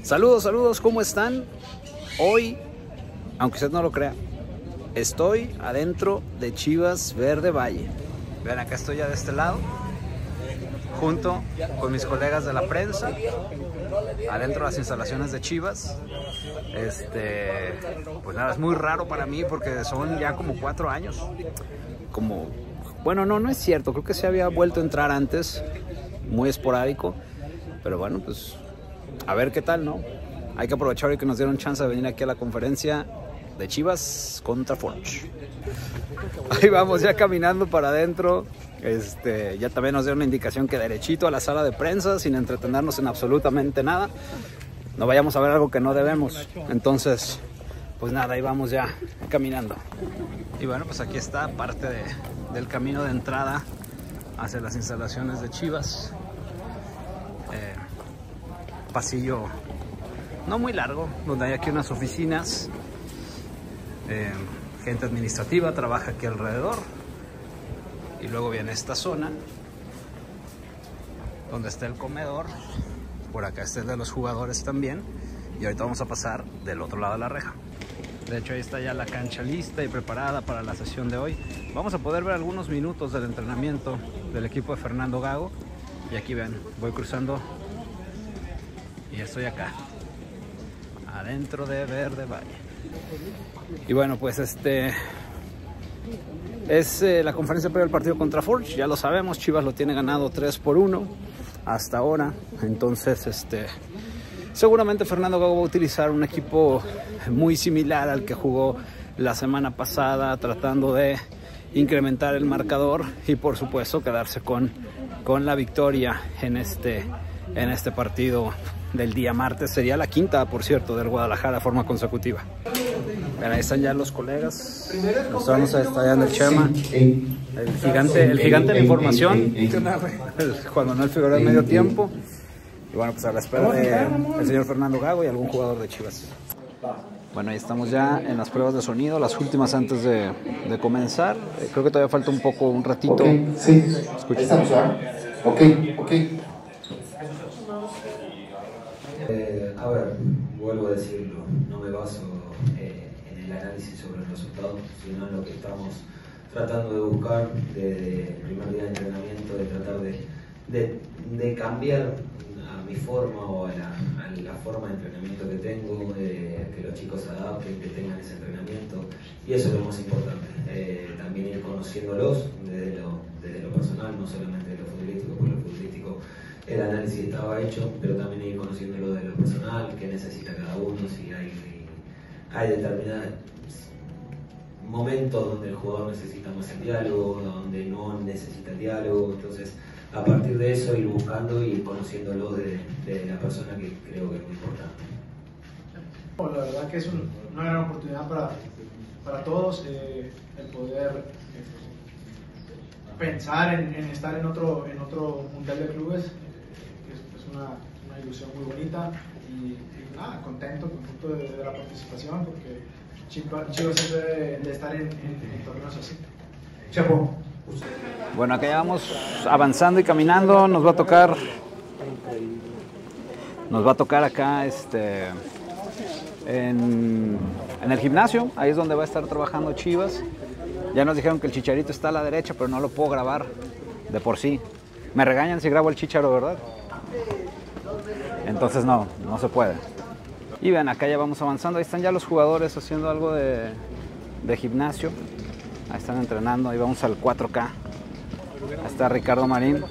Saludos, saludos, ¿cómo están? Hoy, aunque usted no lo crea, estoy adentro de Chivas Verde Valle. Vean, acá estoy ya de este lado, junto con mis colegas de la prensa, adentro de las instalaciones de Chivas. Pues nada, es muy raro para mí porque son ya como 4 años. Bueno, no es cierto, creo que se había vuelto a entrar antes, muy esporádico, pero bueno, pues a ver qué tal, ¿no? Hay que aprovechar hoy que nos dieron chance de venir aquí a la conferencia de Chivas contra Forge. Ahí vamos ya caminando para adentro. Ya también nos dieron una indicación que derechito a la sala de prensa, sin entretenernos en absolutamente nada. No vayamos a ver algo que no debemos. Entonces, pues nada, ahí vamos ya caminando. Y bueno, pues aquí está parte del camino de entrada hacia las instalaciones de Chivas. Pasillo no muy largo, donde hay aquí unas oficinas. Gente administrativa trabaja aquí alrededor. Y luego viene esta zona donde está el comedor. Por acá está el de los jugadores también. Y ahorita vamos a pasar del otro lado de la reja. De hecho, ahí está ya la cancha lista y preparada para la sesión de hoy. Vamos a poder ver algunos minutos del entrenamiento del equipo de Fernando Gago. Y aquí ven, voy cruzando y estoy acá, adentro de Verde Valle. Y bueno, pues es la conferencia previa al partido contra Forge. Ya lo sabemos, Chivas lo tiene ganado 3-1 hasta ahora. Entonces, seguramente Fernando Gago va a utilizar un equipo muy similar al que jugó la semana pasada, tratando de incrementar el marcador y por supuesto quedarse con la victoria en este partido del día martes. Sería la quinta, por cierto, del Guadalajara de forma consecutiva. Pero ahí están ya los colegas. Nos vamos a estar ya en el Chema, el gigante de la información, Juan Manuel Figueroa en medio tiempo. Y bueno, pues a la espera del señor Fernando Gago y algún jugador de Chivas. Bueno, ahí estamos ya en las pruebas de sonido, las últimas antes de comenzar. Creo que todavía falta un ratito. Okay, sí, estamos ya. Ok. A ver, vuelvo a decirlo, no me baso en el análisis sobre el resultado, sino en lo que estamos tratando de buscar desde el primer día de entrenamiento, de tratar de cambiar a mi forma o a la forma de entrenamiento que tengo, que los chicos se adapten, que tengan ese entrenamiento, y eso es lo más importante. También ir conociéndolos desde lo personal, no solamente de lo futbolístico, porque lo futbolístico el análisis estaba hecho, pero también ir conociéndolo de lo personal, qué necesita cada uno, si hay determinados momentos donde el jugador necesita más el diálogo, donde no necesita el diálogo. Entonces, a partir de eso, ir buscando y ir conociéndolo de la persona, que creo que es muy importante. La verdad que es una gran oportunidad para todos, el poder pensar en estar en otro mundial de clubes. Es una ilusión muy bonita y nada, contento de la participación, porque Chivas es de estar en torneos así. Chapo. Bueno, acá ya vamos avanzando y caminando. Nos va a tocar acá en el gimnasio. Ahí es donde va a estar trabajando Chivas. Ya nos dijeron que el Chicharito está a la derecha, pero no lo puedo grabar de por sí. Me regañan si grabo el Chicharo, ¿verdad? Entonces no se puede. Y ven, acá ya vamos avanzando. Ahí están ya los jugadores haciendo algo de gimnasio. Ahí están entrenando. Ahí vamos al 4K. Ahí está Ricardo Marín.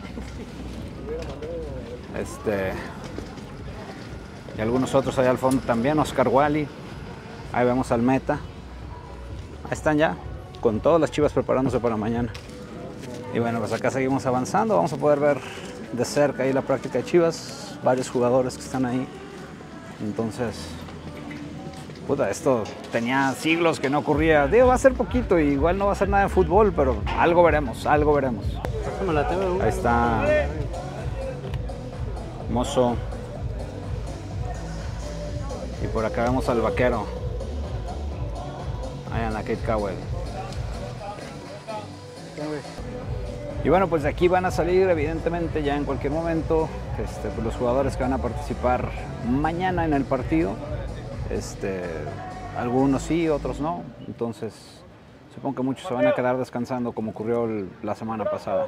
Y algunos otros allá al fondo también. Oscar Wally. Ahí vemos al Meta. Ahí están ya con todas las Chivas preparándose para mañana. Y bueno, pues acá seguimos avanzando. Vamos a poder ver de cerca ahí la práctica de Chivas. Varios jugadores que están ahí. Entonces, puta, esto tenía siglos que no ocurría. Digo, va a ser poquito, igual no va a ser nada de fútbol, pero algo veremos. Ahí está Mozo. Y por acá vemos al Vaquero. Ahí en la Kate Cowell. Y bueno, pues de aquí van a salir evidentemente ya en cualquier momento pues los jugadores que van a participar mañana en el partido, algunos sí, otros no, entonces supongo que muchos se van a quedar descansando como ocurrió la semana pasada.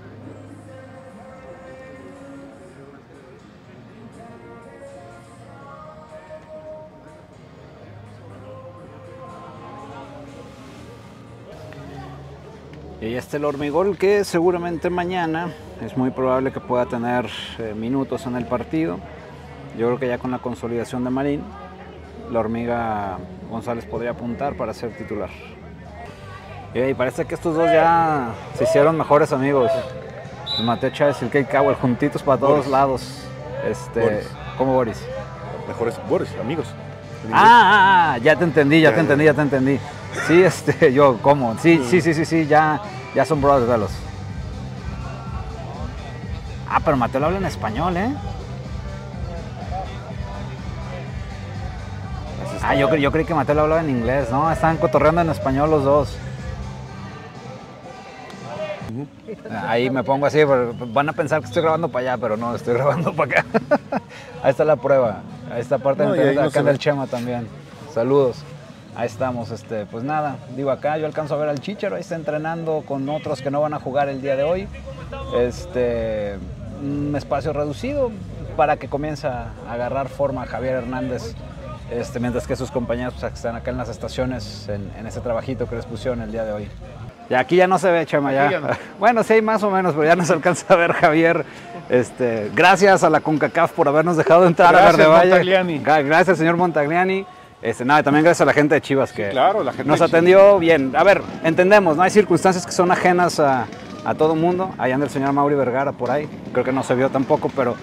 Y ahí está el Hormigol, que seguramente mañana es muy probable que pueda tener minutos en el partido. Yo creo que ya con la consolidación de Marín, la Hormiga González podría apuntar para ser titular. Y parece que estos dos ya se hicieron mejores amigos. El Mateo Chávez y el Kei Cowell, juntitos para todos lados. Boris. ¿Cómo Boris? Mejores Boris, amigos. Ya te entendí. Sí, yo, ¿cómo? Sí, ya son brothers de los. Pero Mateo lo habla en español, ¿eh? Yo creí que Mateo lo hablaba en inglés, ¿no? Estaban cotorreando en español los dos. Ahí me pongo así, van a pensar que estoy grabando para allá, pero no, estoy grabando para acá. Ahí está la prueba. Ahí está parte acá del Chema también. Saludos. Ahí estamos, pues nada, digo acá yo alcanzo a ver al Chicharo, ahí está entrenando con otros que no van a jugar el día de hoy. Un espacio reducido para que comience a agarrar forma Javier Hernández, mientras que sus compañeros pues, están acá en las estaciones en ese trabajito que les pusieron el día de hoy. Y aquí ya no se ve, Chema, ya. No. Bueno, sí, más o menos, pero ya no se alcanza a ver Javier. Gracias a la CONCACAF por habernos dejado entrar a Verde Valle. Gracias, señor Montagliani. También gracias a la gente de Chivas que claro, la gente nos atendió bien. A ver, entendemos, ¿no? Hay circunstancias que son ajenas a todo mundo. Ahí anda el señor Mauri Vergara por ahí. Creo que no se vio tampoco, pero...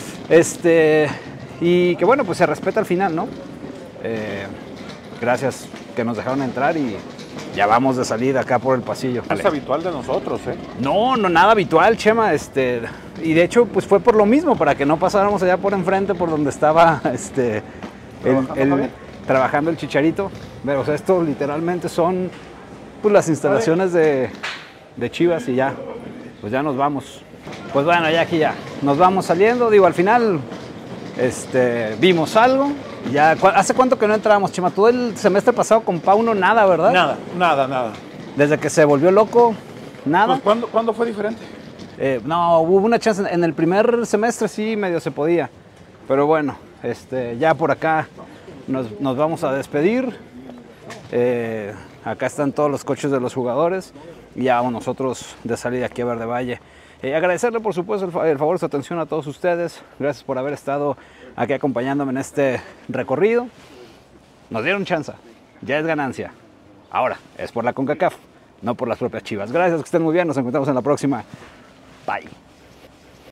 y que bueno, pues se respeta al final, ¿no? Gracias que nos dejaron entrar y ya vamos de salida acá por el pasillo. No es habitual de nosotros, ¿eh? No, nada habitual, Chema. Y de hecho, pues fue por lo mismo, para que no pasáramos allá por enfrente, por donde estaba trabajando el Chicharito. Pero, o sea, esto literalmente son pues, las instalaciones de Chivas y ya, pues ya nos vamos. Pues bueno, ya aquí ya nos vamos saliendo. Digo, al final vimos algo. Ya, ¿hace cuánto que no entrábamos, Chema? Tú el semestre pasado con Pauno nada, ¿verdad? Nada. Desde que se volvió loco, nada. Pues, ¿cuándo fue diferente? No, hubo una chance. En el primer semestre sí medio se podía. Pero bueno, ya por acá nos vamos a despedir. Acá están todos los coches de los jugadores. Y ya vamos nosotros de salida aquí a Verde Valle. Agradecerle, por supuesto, el favor de su atención a todos ustedes. Gracias por haber estado aquí acompañándome en este recorrido. Nos dieron chance. Ya es ganancia. Ahora, es por la CONCACAF, no por las propias Chivas. Gracias, que estén muy bien. Nos encontramos en la próxima. Bye.